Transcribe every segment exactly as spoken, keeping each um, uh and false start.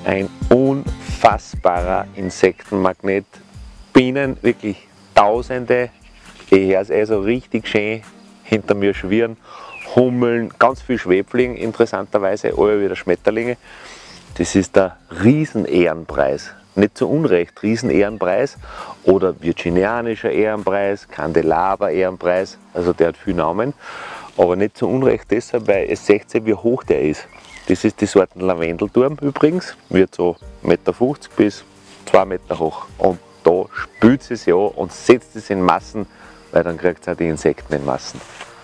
ein unfassbarer Insektenmagnet. Bienen, wirklich Tausende. Ich höre es eh so richtig schön hinter mir schwirren. Hummeln, ganz viel Schwebfliegen, interessanterweise, alle wieder Schmetterlinge. Das ist der Riesen-Ehrenpreis. Nicht zu Unrecht Riesen-Ehrenpreis oder Virginianischer Ehrenpreis, Kandelaber-Ehrenpreis, also der hat viele Namen. Aber nicht zu Unrecht deshalb, weil es seht ihr, wie hoch der ist. Das ist die Sorte Lavendelturm übrigens, wird so eins Meter fünfzig bis zwei Meter hoch. Und da spült es ja und setzt es in Massen, weil dann kriegt es auch die Insekten in Massen.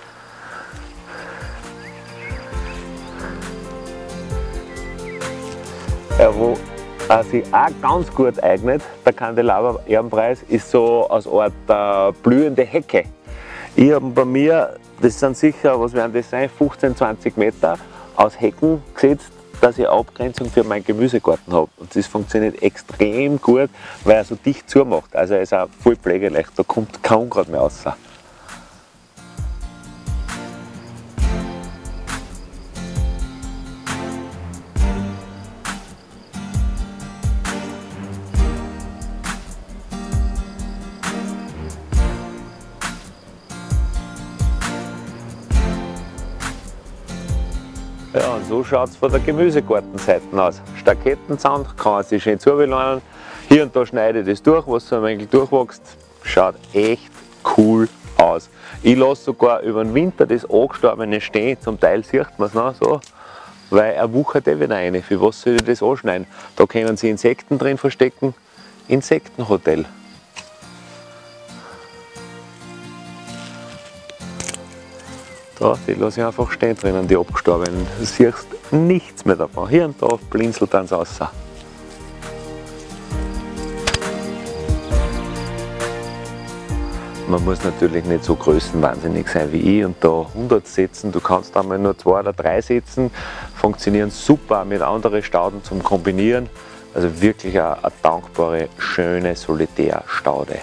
Ja, wo er sich auch ganz gut eignet, der Kandelaber-Ehrenpreis, ist so als Art äh, blühende Hecke. Ich habe bei mir, das sind sicher, was werden das sein, fünfzehn, zwanzig Meter aus Hecken gesetzt, dass ich Abgrenzung für meinen Gemüsegarten habe. Und das funktioniert extrem gut, weil er so dicht zumacht. Also er ist auch voll pflegeleicht, da kommt kein Unkraut mehr raus. Ja, und so schaut es von der Gemüsegartenseite aus. Stakettenzaun, kann man sich schön zubelohnen. Hier und da schneide ich das durch, was so ein wenig durchwächst. Schaut echt cool aus. Ich lasse sogar über den Winter das Angestorbene stehen, zum Teil sieht man es noch so, weil er wuchert eh wieder rein. Für was soll ich das anschneiden? Da können Sie Insekten drin verstecken. Insektenhotel. Da, die lasse ich einfach stehen drinnen, die abgestorbenen. Du siehst nichts mehr davon. Hier und da blinzelt dann raus. Man muss natürlich nicht so größenwahnsinnig sein wie ich und da hundert setzen. Du kannst einmal nur zwei oder drei setzen. Funktionieren super mit anderen Stauden zum Kombinieren. Also wirklich eine, eine dankbare, schöne Solitärstaude.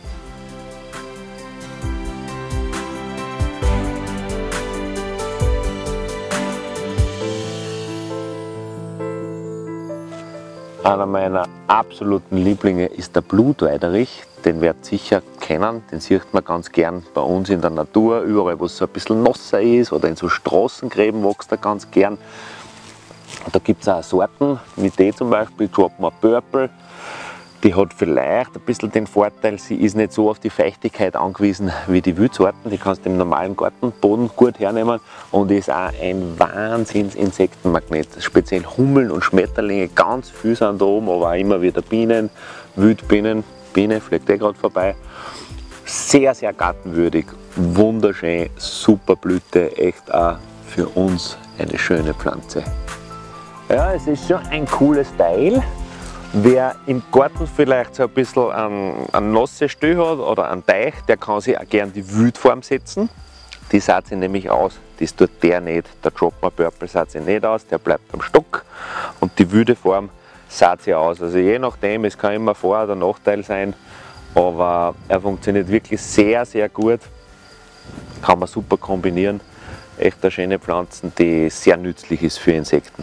Einer meiner absoluten Lieblinge ist der Blutweiderich. Den werdet ihr sicher kennen, den sieht man ganz gern bei uns in der Natur, überall wo es so ein bisschen nasser ist oder in so Straßengräben wächst er ganz gern. Da gibt es auch Sorten, wie die zum Beispiel, Dropmore Purple. Die hat vielleicht ein bisschen den Vorteil, sie ist nicht so auf die Feuchtigkeit angewiesen wie die Wildsorten. Die kannst du im normalen Gartenboden gut hernehmen und ist auch ein Wahnsinns-Insektenmagnet. Speziell Hummeln und Schmetterlinge, ganz viel sind da oben, aber auch immer wieder Bienen, Wildbienen. Biene fliegt eh gerade vorbei. Sehr, sehr gartenwürdig, wunderschön, super Blüte, echt auch für uns eine schöne Pflanze. Ja, es ist schon ein cooles Teil. Wer im Garten vielleicht so ein bisschen einen, einen nasse Stühl hat oder einen Teich, der kann sich auch gerne die Wildform setzen. Die saht sich nämlich aus, das tut der nicht. Der Dropmore Purple saht sich nicht aus, der bleibt am Stock. Und die wilde Form saht sich aus. Also je nachdem, es kann immer Vor- oder Nachteil sein, aber er funktioniert wirklich sehr, sehr gut. Kann man super kombinieren. Echt eine schöne Pflanze, die sehr nützlich ist für Insekten.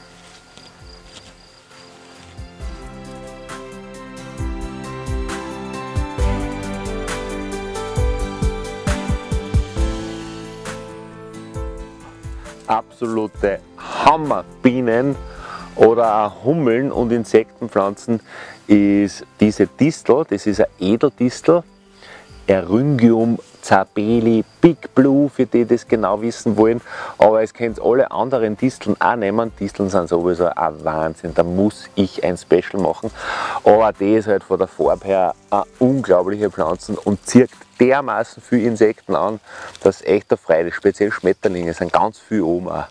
Absolute Hammerbienen oder auch Hummeln und Insektenpflanzen ist diese Distel, das ist eine Edeldistel, Eryngium zabeli Big Blue, für die das genau wissen wollen, aber es könnt alle anderen Disteln auch nehmen. Disteln sind sowieso ein Wahnsinn, da muss ich ein Special machen, aber die ist halt von der Farbe her eine unglaubliche Pflanze und zieht dermaßen viele Insekten an, dass es echt eine Freude ist. Speziell Schmetterlinge sind ganz viel oben auch.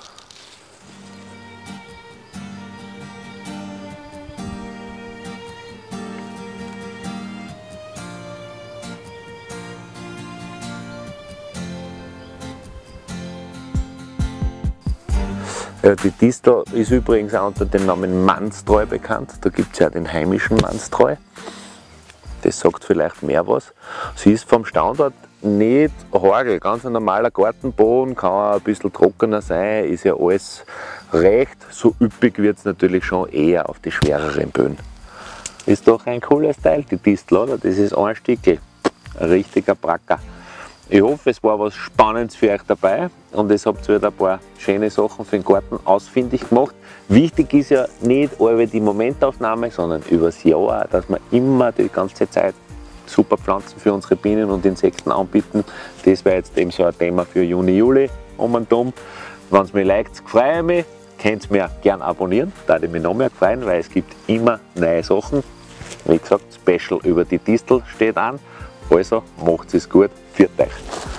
Ja, die Distel ist übrigens auch unter dem Namen Mannstreu bekannt. Da gibt es ja den heimischen Mannstreu. Das sagt vielleicht mehr was. Sie ist vom Standort nicht Hagel, ganz ein normaler Gartenboden, kann auch ein bisschen trockener sein, ist ja alles recht. So üppig wird es natürlich schon eher auf die schwereren Böden. Ist doch ein cooles Teil, die Distel, oder? Das ist ein Stickel, ein richtiger Bracker. Ich hoffe, es war was Spannendes für euch dabei und es habt wieder ein paar schöne Sachen für den Garten ausfindig gemacht. Wichtig ist ja nicht über die Momentaufnahme, sondern über das Jahr, dass wir immer die ganze Zeit super Pflanzen für unsere Bienen und Insekten anbieten. Das wäre jetzt eben so ein Thema für Juni, Juli um und um. Wenn es mir liked, freue ich mich. Könnt ihr mir gerne abonnieren, da würde mich noch mehr freuen, weil es gibt immer neue Sachen. Wie gesagt, Special über die Distel steht an. Also macht es gut, für euch.